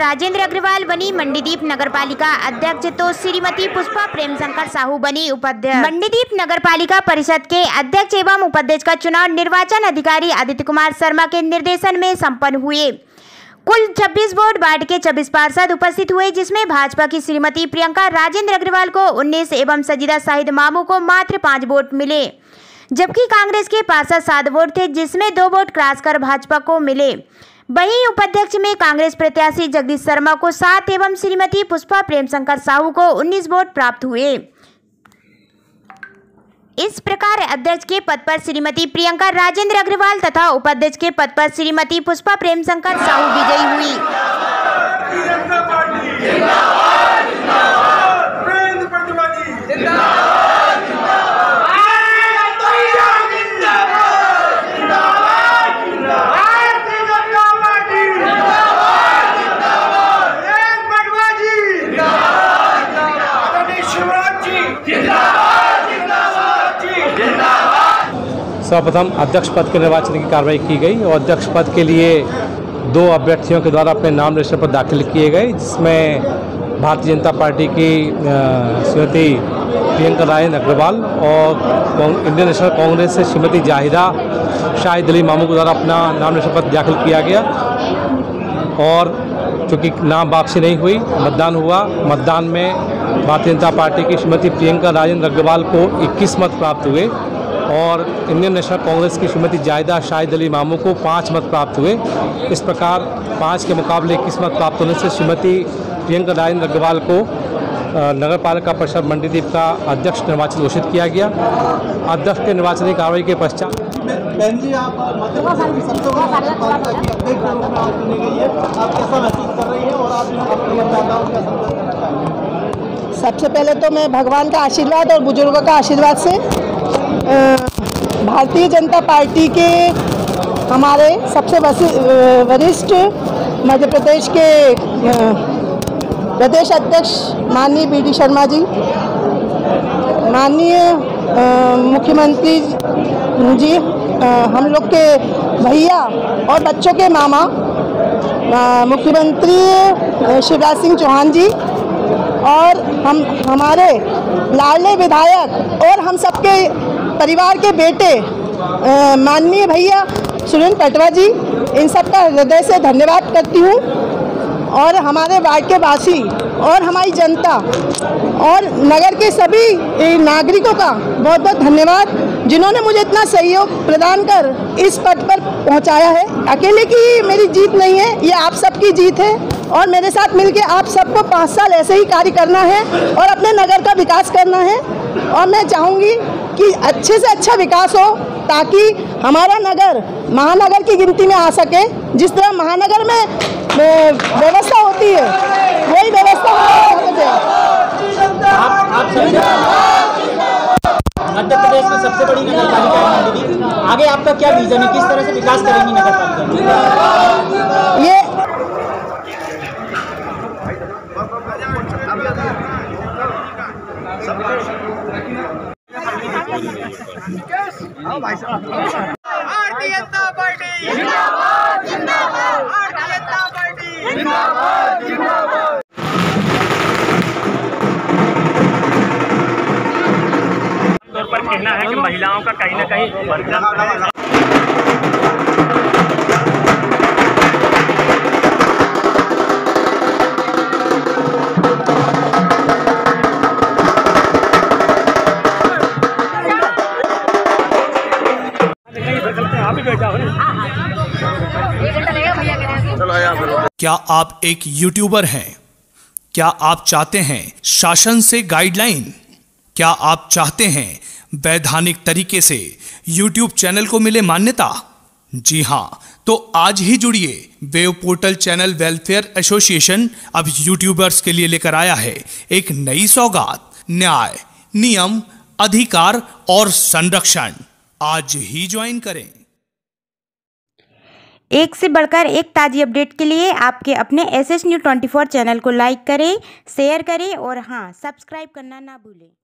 राजेंद्र अग्रवाल बनी मंडीदीप नगरपालिका अध्यक्ष तो श्रीमती पुष्पा प्रेमशंकर साहू बनी उपाध्यक्ष। मंडीदीप नगरपालिका परिषद के अध्यक्ष एवं उपाध्यक्ष का चुनाव निर्वाचन अधिकारी आदित्य कुमार शर्मा के निर्देशन में संपन्न हुए। कुल 26 वोट वार्ड के 26 पार्षद उपस्थित हुए, जिसमें भाजपा की श्रीमती प्रियंका राजेंद्र अग्रवाल को 19 एवं सजीदा शाहिद मामू को मात्र 5 वोट मिले, जबकि कांग्रेस के पार्षद 7 वोट थे, जिसमें 2 वोट क्रॉस कर भाजपा को मिले। वहीं उपाध्यक्ष में कांग्रेस प्रत्याशी जगदीश शर्मा को 7 एवं श्रीमती पुष्पा प्रेमशंकर साहू को 19 वोट प्राप्त हुए। इस प्रकार अध्यक्ष के पद पर श्रीमती प्रियंका राजेंद्र अग्रवाल तथा उपाध्यक्ष के पद पर श्रीमती पुष्पा प्रेमशंकर साहू विजयी हुई। सर्वप्रथम अध्यक्ष पद के निर्वाचन की कार्रवाई की गई और अध्यक्ष पद के लिए 2 अभ्यर्थियों के द्वारा अपने नाम रजिस्टर पर दाखिल किए गए, जिसमें भारतीय जनता पार्टी की श्रीमती प्रियंका राजेंद्र अग्रवाल और इंडियन नेशनल कांग्रेस से श्रीमती जाहिदा शाहिद अली मामू के द्वारा अपना नाम रजिस्टर पर दाखिल किया गया। और चूँकि नाम वापसी नहीं हुई, मतदान हुआ। मतदान में भारतीय जनता पार्टी की श्रीमती प्रियंका राजेंद्र अग्रवाल को 21 मत प्राप्त हुए और इंडियन नेशनल कांग्रेस की श्रीमती जाहिदा शाहिद अली मामू को 5 मत प्राप्त हुए। इस प्रकार 5 के मुकाबले 21 मत प्राप्त होने से श्रीमती प्रियंका राजेंद्र अग्रवाल को नगरपालिका परिषद मंडीदीप का अध्यक्ष निर्वाचित घोषित किया गया। अध्यक्ष के निर्वाचन कार्रवाई के पश्चात सबसे पहले तो मैं भगवान का आशीर्वाद और बुजुर्गों का आशीर्वाद से भारतीय जनता पार्टी के हमारे सबसे वरिष्ठ मध्य प्रदेश के प्रदेश अध्यक्ष माननीय बी.डी. शर्मा जी, माननीय मुख्यमंत्री जी, हम लोग के भैया और बच्चों के मामा मुख्यमंत्री शिवराज सिंह चौहान जी और हमारे लाडले विधायक और हम सबके परिवार के बेटे माननीय भैया सुरेंद्र पटवा जी, इन सब का हृदय से धन्यवाद करती हूँ। और हमारे वार्ड के वासी और हमारी जनता और नगर के सभी नागरिकों का बहुत बहुत धन्यवाद, जिन्होंने मुझे इतना सहयोग प्रदान कर इस पद पर पहुंचाया है। अकेले की मेरी जीत नहीं है, ये आप सबकी जीत है और मेरे साथ मिलके आप सबको 5 साल ऐसे ही कार्य करना है और अपने नगर का विकास करना है। और मैं चाहूँगी कि अच्छे से अच्छा विकास हो, ताकि हमारा नगर महानगर की गिनती में आ सके। जिस तरह महानगर में व्यवस्था होती है, वही व्यवस्था मध्य प्रदेश में सबसे बड़ी नगर पालिका है मंडीदीप। आगे आपका क्या विजन है, किस तरह से विकास करेंगी नगर पालिका? ये भारतीय जनता पार्टी जिंदाबाद जिंदाबाद, भारतीय जनता पार्टी जिंदाबाद जिंदाबाद। तौर पर कहना है कि महिलाओं का कहीं ना कहीं क्या आप एक यूट्यूबर हैं? क्या आप चाहते हैं शासन से गाइडलाइन? क्या आप चाहते हैं वैधानिक तरीके से यूट्यूब चैनल को मिले मान्यता? जी हां, तो आज ही जुड़िए। Web portal channel welfare association अब यूट्यूबर्स के लिए लेकर आया है एक नई सौगात, न्याय, नियम, अधिकार और संरक्षण। आज ही ज्वाइन करें। एक से बढ़कर एक ताज़ी अपडेट के लिए आपके अपने SS News 24 चैनल को लाइक करें, शेयर करें और हाँ, सब्सक्राइब करना ना भूलें।